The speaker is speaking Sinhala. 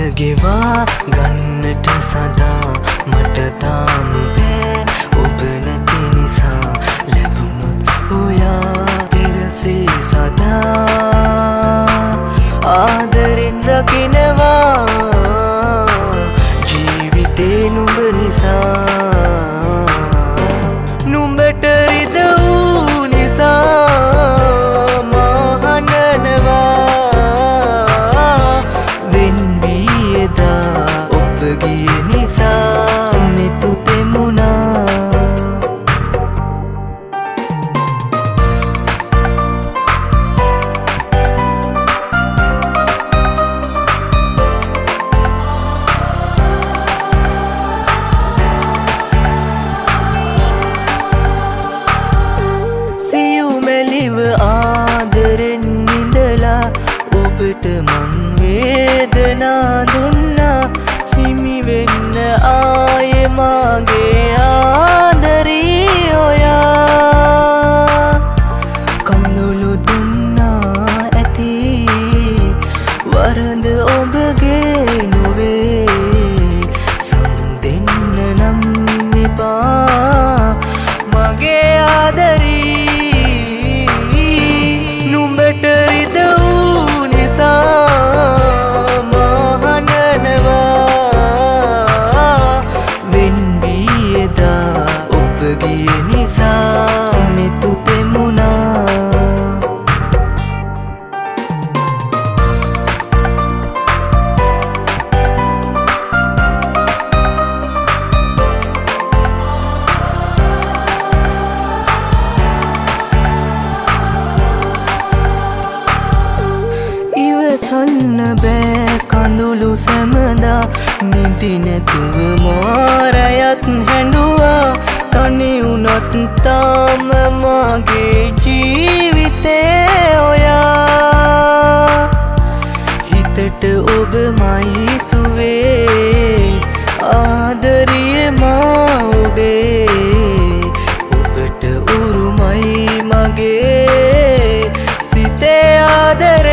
ගෙවා ගන්නට සදා මට තාම බෑ ඔබ නැති නිසා ලැබුණොත් ඔයා පෙරසේ සදා ආදරෙන් රකිනවා ජීවිතේ නුඹ නිසා නුඹට රිද වූ නිසා මහනනවා වෙන් වී එදා ඔබ ගිය නිසා නිතු තෙමුණා ආදරෙන් ඉඳලා ඔබට මං වේදනා දුන්නා හිමි වෙන්න ආයේ මගේ ආදරී ඔයා කඳුළු දුන්නා ඇති වරද ඔබගේ නොවේ සම්දෙන්න නම් එපා මගේ ආදරී නුඹට රිද වූ නිසා මහනනවා වෙන් වී එදා ඔබ ගිය නිසා නිතු තෙමුණා ඉවසන්න බෑ කඳුළු සැමදා නිදි නැතුව මාරයත් හැඬුවා තනි වුණත් තාම මගේ ජීවිතේ ඔයා හිතට ඔබමයි සුවේ ආදරිය මා ඔබේ ඔබට උරුමයි මගේ සිතේ ආදර